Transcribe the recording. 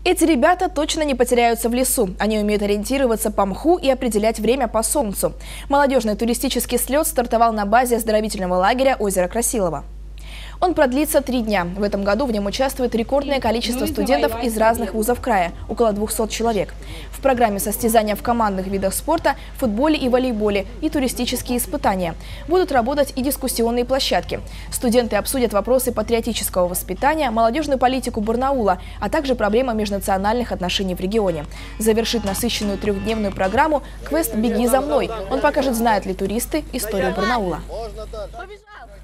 Эти ребята точно не потеряются в лесу. Они умеют ориентироваться по мху и определять время по солнцу. Молодежный туристический слет стартовал на базе оздоровительного лагеря «Озеро Красилово». Он продлится 3 дня. В этом году в нем участвует рекордное количество студентов из разных вузов края – около 200 человек. В программе состязания в командных видах спорта, футболе и волейболе и туристические испытания. Будут работать и дискуссионные площадки. Студенты обсудят вопросы патриотического воспитания, молодежную политику Барнаула, а также проблемы межнациональных отношений в регионе. Завершит насыщенную 3-дневную программу квест «Беги за мной». Он покажет, знают ли туристы историю Барнаула.